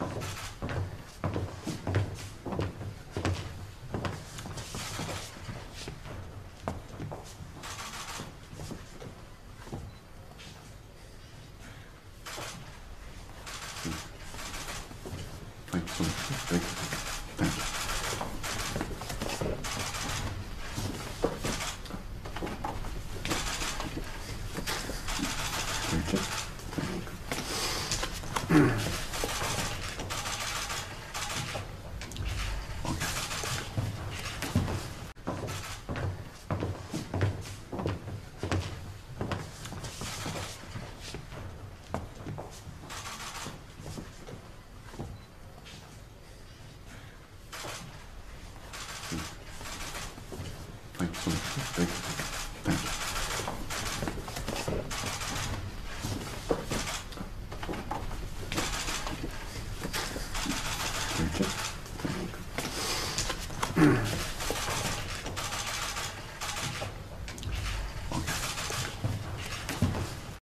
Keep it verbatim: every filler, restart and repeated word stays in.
Thank you so much. Thank you. Thank you. Thank you. Thank you so much. Thank you. Thank you. Thank you. Thank you.